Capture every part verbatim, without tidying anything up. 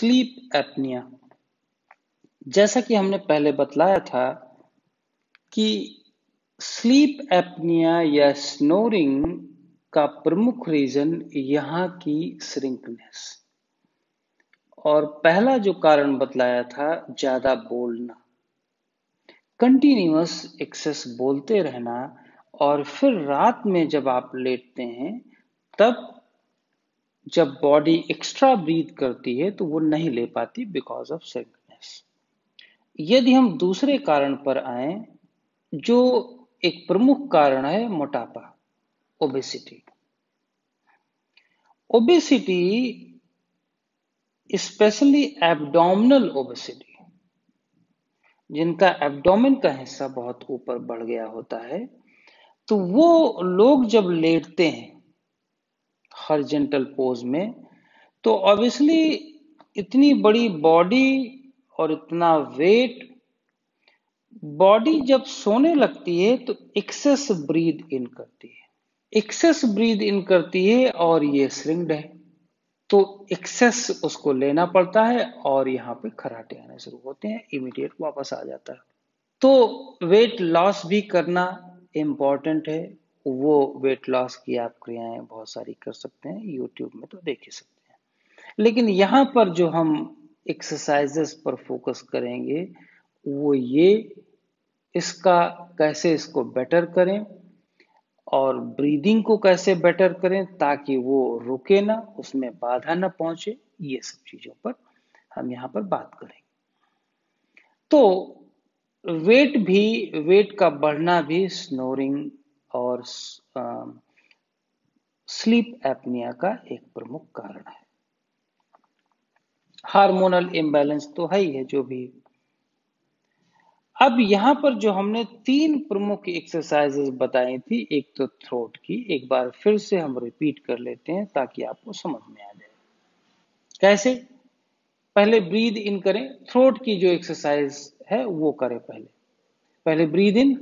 Sleep apnoea. जैसा कि हमने पहले बतलाया था कि स्लीप एपनिया या स्नोरिंग का प्रमुख रीजन यहाँ की श्रिंकनेस, और पहला जो कारण बतलाया था ज्यादा बोलना, कंटिन्यूअस एक्सेस बोलते रहना, और फिर रात में जब आप लेटते हैं तब जब बॉडी एक्स्ट्रा ब्रीथ करती है तो वो नहीं ले पाती बिकॉज ऑफ श्रिंकनेस। यदि हम दूसरे कारण पर आए, जो एक प्रमुख कारण है मोटापा, obesity. Obesity specially abdominal obesity, जिनका एब्डोमेन का हिस्सा बहुत ऊपर बढ़ गया होता है, तो वो लोग जब लेटते हैं हॉरिजॉन्टल पोज में, तो ऑब्वियसली इतनी बड़ी बॉडी और इतना वेट, बॉडी जब सोने लगती है तो एक्सेस ब्रीद इन करती है एक्सेस ब्रीद इन करती है और ये श्रिंक्ड है, तो एक्सेस उसको लेना पड़ता है और यहाँ पे खराटे आने शुरू होते हैं, इमीडिएट वापस आ जाता है। तो वेट लॉस भी करना इम्पॉर्टेंट है। वो वेट लॉस की आप क्रियाएं बहुत सारी कर सकते हैं, यूट्यूब में तो देख ही सकते हैं, लेकिन यहाँ पर जो हम एक्सरसाइजेस पर फोकस करेंगे वो ये, इसका कैसे इसको बेटर करें और ब्रीदिंग को कैसे बेटर करें ताकि वो रुके ना, उसमें बाधा ना पहुंचे, ये सब चीजों पर हम यहाँ पर बात करेंगे। तो वेट भी वेट का बढ़ना भी स्नोरिंग और स्लीप एपनिया का एक प्रमुख कारण है। हार्मोनल इम्बैलेंस तो है ही है जो भी। अब यहाँ पर जो हमने तीन प्रमुख एक्सरसाइजेस बताई थी, एक तो थ्रोट की, एक बार फिर से हम रिपीट कर लेते हैं ताकि आपको समझ में आ जाए कैसे। पहले ब्रीद इन करें, थ्रोट की जो एक्सरसाइज है वो करें। पहले पहले ब्रीद इन,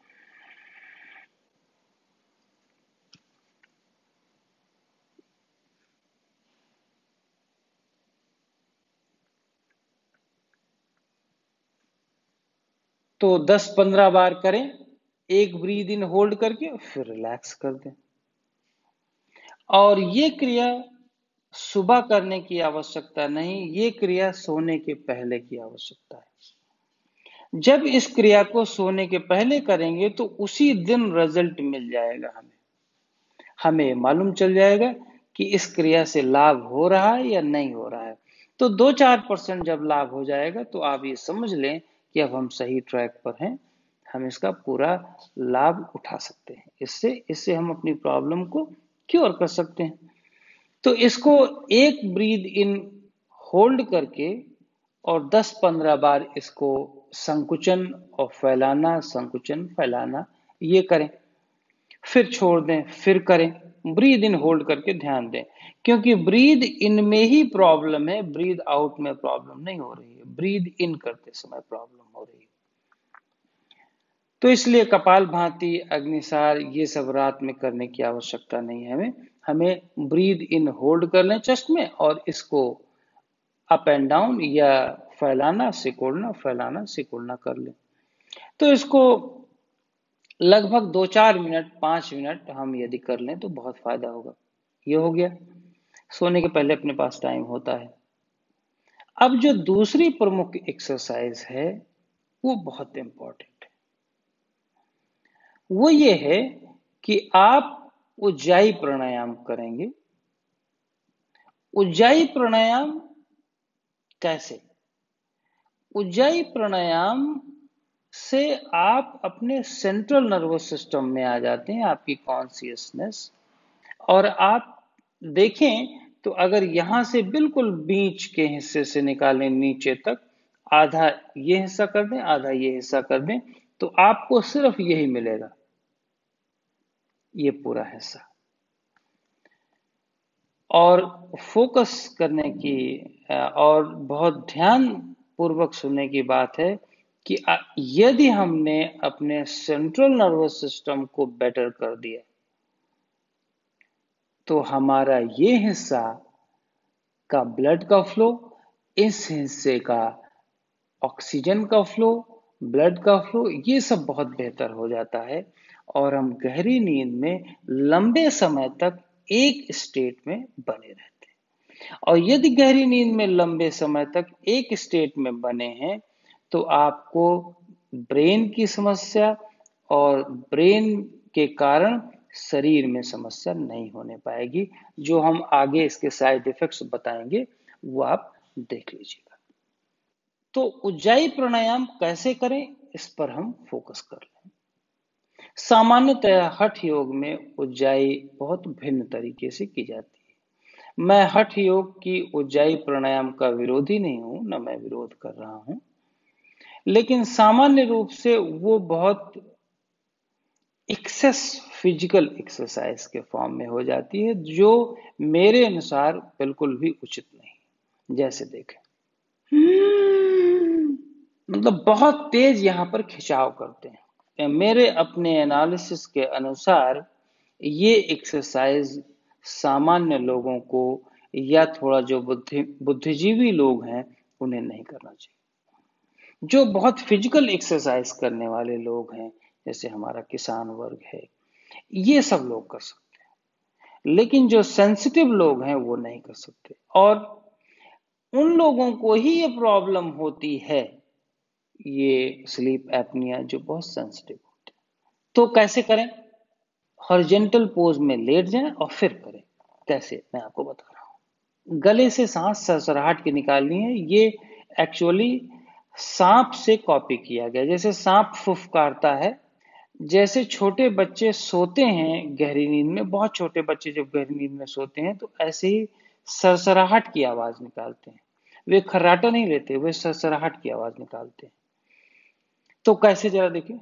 तो दस पंद्रह बार करें, एक ब्रीद इन होल्ड करके फिर रिलैक्स कर दें। और ये क्रिया सुबह करने की आवश्यकता नहीं, ये क्रिया सोने के पहले की आवश्यकता है। जब इस क्रिया को सोने के पहले करेंगे तो उसी दिन रिजल्ट मिल जाएगा, हमें हमें मालूम चल जाएगा कि इस क्रिया से लाभ हो रहा है या नहीं हो रहा है। तो दो चार परसेंट जब लाभ हो जाएगा तो आप ये समझ लें कि अब हम सही ट्रैक पर हैं, हम इसका पूरा लाभ उठा सकते हैं। इससे इससे हम अपनी प्रॉब्लम को क्योर कर सकते हैं। तो इसको एक ब्रीद इन होल्ड करके और दस पंद्रह बार इसको संकुचन और फैलाना, संकुचन फैलाना, ये करें, फिर छोड़ दें, फिर करें। ब्रीद इन होल्ड करके ध्यान दें, क्योंकि ब्रीद इन में ही प्रॉब्लम है, ब्रीद आउट में प्रॉब्लम नहीं हो रही है, ब्रीद इन करते समय प्रॉब्लम हो रही है। तो इसलिए कपाल भाती, अग्निसार, ये सब रात में करने की आवश्यकता नहीं है। हमें हमें ब्रीद इन होल्ड कर लें चेस्ट में और इसको अप एंड डाउन या फैलाना सिकुड़ना, फैलाना सिकुड़ना कर लें। तो इसको लगभग दो चार मिनट, पांच मिनट हम यदि कर लें तो बहुत फायदा होगा। ये हो गया, सोने के पहले अपने पास टाइम होता है। अब जो दूसरी प्रमुख एक्सरसाइज है वो बहुत इंपॉर्टेंट है। वो ये है कि आप उज्जाई प्राणायाम करेंगे। उज्जाई प्राणायाम कैसे? उज्जाई प्राणायाम से आप अपने सेंट्रल नर्वस सिस्टम में आ जाते हैं, आपकी कॉन्शियसनेस, और आप देखें तो अगर यहां से बिल्कुल बीच के हिस्से से निकालें नीचे तक, आधा ये हिस्सा कर दें, आधा ये हिस्सा कर दें, तो आपको सिर्फ यही मिलेगा, ये पूरा हिस्सा। और फोकस करने की और बहुत ध्यान पूर्वक सुनने की बात है कि यदि हमने अपने सेंट्रल नर्वस सिस्टम को बेटर कर दिया तो हमारा ये हिस्सा का ब्लड का फ्लो इस हिस्से का ऑक्सीजन का फ्लो, ब्लड का फ्लो, ये सब बहुत बेहतर हो जाता है और हम गहरी नींद में लंबे समय तक एक स्टेट में बने रहते हैं। और यदि गहरी नींद में लंबे समय तक एक स्टेट में बने हैं तो आपको ब्रेन की समस्या और ब्रेन के कारण शरीर में समस्या नहीं होने पाएगी। जो हम आगे इसके साइड इफेक्ट्स बताएंगे वो आप देख लीजिएगा। तो उज्जाई प्राणायाम कैसे करें इस पर हम फोकस कर लें। सामान्यतः हठ योग में उज्जाई बहुत भिन्न तरीके से की जाती है। मैं हठ योग की उज्जाई प्राणायाम का विरोधी नहीं हूं, न मैं विरोध कर रहा हूं, लेकिन सामान्य रूप से वो बहुत एक्सेस फिजिकल एक्सरसाइज के फॉर्म में हो जाती है, जो मेरे अनुसार बिल्कुल भी उचित नहीं। जैसे देखें, मतलब बहुत तेज यहां पर खिंचाव करते हैं। मेरे अपने एनालिसिस के अनुसार ये एक्सरसाइज सामान्य लोगों को या थोड़ा जो बुद्धि बुद्धिजीवी लोग हैं उन्हें नहीं करना चाहिए। जो बहुत फिजिकल एक्सरसाइज करने वाले लोग हैं, जैसे हमारा किसान वर्ग है, ये सब लोग कर सकते हैं, लेकिन जो सेंसिटिव लोग हैं वो नहीं कर सकते। और उन लोगों को ही ये प्रॉब्लम होती है, ये स्लीप एपनिया, जो बहुत सेंसिटिव होते हैं। तो कैसे करें? हॉरिजॉन्टल पोज में लेट जाएं और फिर करें। कैसे, मैं आपको बता रहा हूं। गले से सांस सरसराहट की निकालनी है। ये एक्चुअली सांप से कॉपी किया गया। जैसे सांप फुफकारता है, जैसे छोटे बच्चे सोते हैं गहरी नींद में, बहुत छोटे बच्चे जब गहरी नींद में सोते हैं तो ऐसे ही सरसराहट की आवाज निकालते हैं। वे खर्राटा नहीं लेते, वे सरसराहट की आवाज निकालते हैं। तो कैसे, जरा देखिए।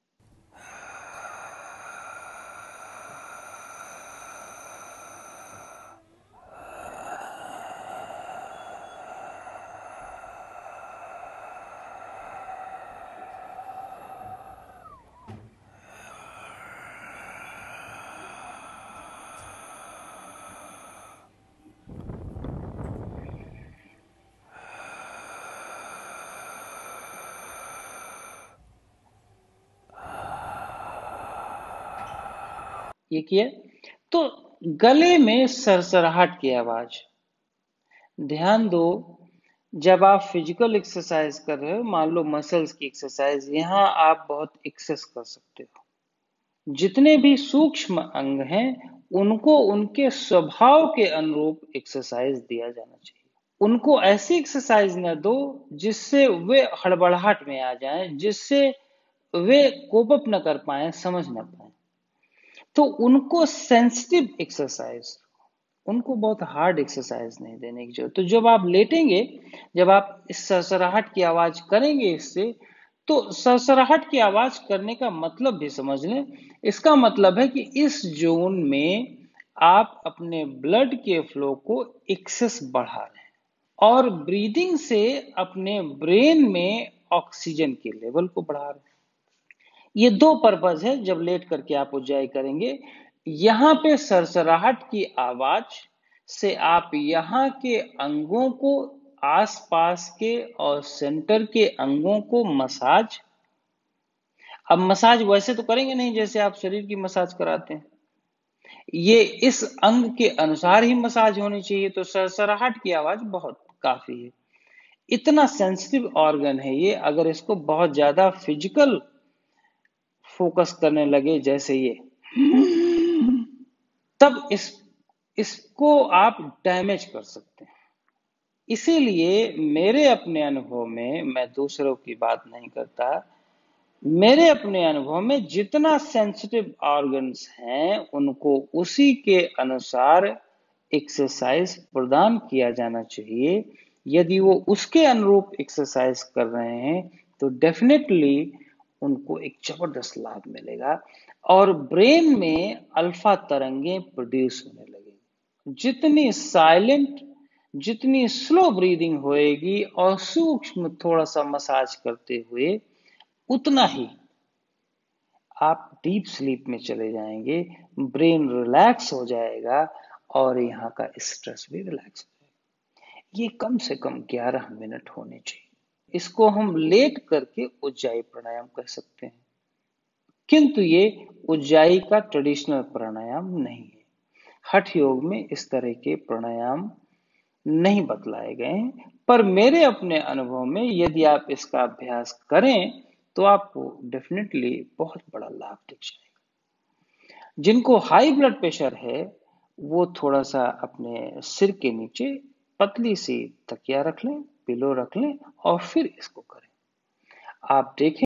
ये किया। तो गले में सरसराहट की आवाज, ध्यान दो। जब आप फिजिकल एक्सरसाइज कर रहे हो, मान लो मसल्स की एक्सरसाइज, यहां आप बहुत एक्सेस कर सकते हो। जितने भी सूक्ष्म अंग हैं उनको उनके स्वभाव के अनुरूप एक्सरसाइज दिया जाना चाहिए। उनको ऐसी एक्सरसाइज न दो जिससे वे हड़बड़ाहट में आ जाएं, जिससे वे कोप अप न कर पाए, समझ न पाए। तो उनको सेंसिटिव एक्सरसाइज, उनको बहुत हार्ड एक्सरसाइज नहीं देने की जरूरत। तो जब आप लेटेंगे, जब आप इस सरसराहट की आवाज करेंगे इससे, तो सरसराहट की आवाज करने का मतलब भी समझ लें। इसका मतलब है कि इस जोन में आप अपने ब्लड के फ्लो को एक्सेस बढ़ा रहे हैं और ब्रीदिंग से अपने ब्रेन में ऑक्सीजन के लेवल को बढ़ा रहे हैं। ये दो पर्पज है जब लेट करके आप उज्जाई करेंगे। यहां पे सरसराहट की आवाज से आप यहां के अंगों को, आसपास के और सेंटर के अंगों को मसाज। अब मसाज वैसे तो करेंगे नहीं जैसे आप शरीर की मसाज कराते हैं, ये इस अंग के अनुसार ही मसाज होनी चाहिए। तो सरसराहट की आवाज बहुत काफी है। इतना सेंसिटिव ऑर्गन है ये, अगर इसको बहुत ज्यादा फिजिकल फोकस करने लगे जैसे ये, तब इस इसको आप डैमेज कर सकते हैं। इसीलिए मेरे अपने अनुभव में, मैं दूसरों की बात नहीं करता, मेरे अपने अनुभव में जितना सेंसिटिव ऑर्गन्स हैं उनको उसी के अनुसार एक्सरसाइज प्रदान किया जाना चाहिए। यदि वो उसके अनुरूप एक्सरसाइज कर रहे हैं तो डेफिनेटली उनको एक जबरदस्त लाभ मिलेगा और ब्रेन में अल्फा तरंगें प्रोड्यूस होने लगेंगी। जितनी साइलेंट, जितनी स्लो ब्रीदिंग होएगी और सूक्ष्म थोड़ा सा मसाज करते हुए, उतना ही आप डीप स्लीप में चले जाएंगे, ब्रेन रिलैक्स हो जाएगा और यहाँ का स्ट्रेस भी रिलैक्स हो जाएगा। ये कम से कम ग्यारह मिनट होने चाहिए। इसको हम लेट करके उज्जाई प्राणायाम कर सकते हैं, किंतु ये उज्जाई का ट्रेडिशनल प्राणायाम नहीं है। हठ योग में इस तरह के प्राणायाम नहीं बतलाए गए हैं, पर मेरे अपने अनुभव में यदि आप इसका अभ्यास करें तो आपको डेफिनेटली बहुत बड़ा लाभ दिख जाएगा। जिनको हाई ब्लड प्रेशर है वो थोड़ा सा अपने सिर के नीचे पतली सी तकिया रख लें, पिलो रख लें और फिर इसको करें। आप देखें